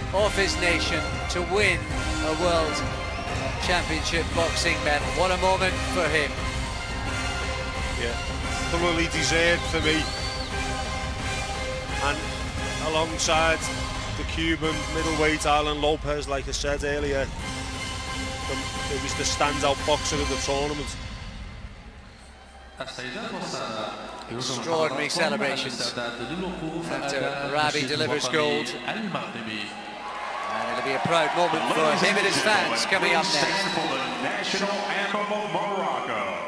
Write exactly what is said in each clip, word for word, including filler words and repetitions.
of his nation to win a World Championship boxing medal. What a moment for him. Yeah, thoroughly deserved for me. And alongside the Cuban middleweight Alan Lopez, like I said earlier, the, it was the standout boxer of the tournament. Extraordinary celebrations after Rabi delivers gold. And it'll be a proud moment for him and his fans coming up next. For the national anthem of Morocco.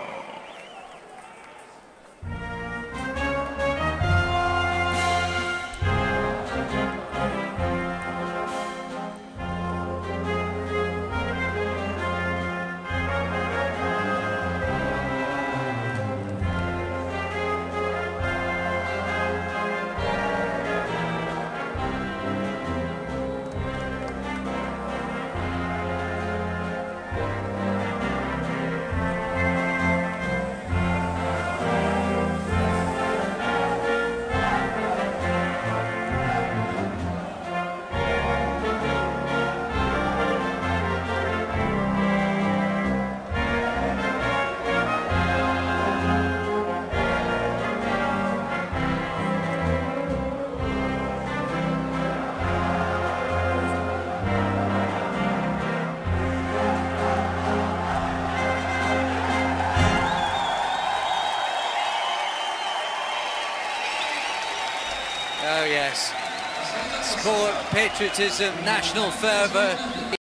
Oh yes, sport, patriotism, national fervour.